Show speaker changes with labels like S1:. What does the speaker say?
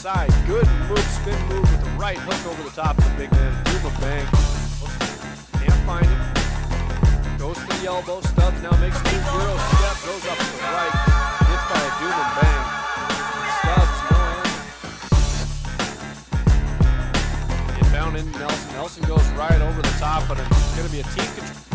S1: side. Good move, spin move with the right hook over the top of the big man. Duma Bang. Can't find it. Goes to the elbow. Stubbs now makes the Euro step. Goes up to the right. Hits by a Duma Bang. Stubbs, no answer. Get down in Nelson. Nelson goes right over the top, but it's going to be a team control.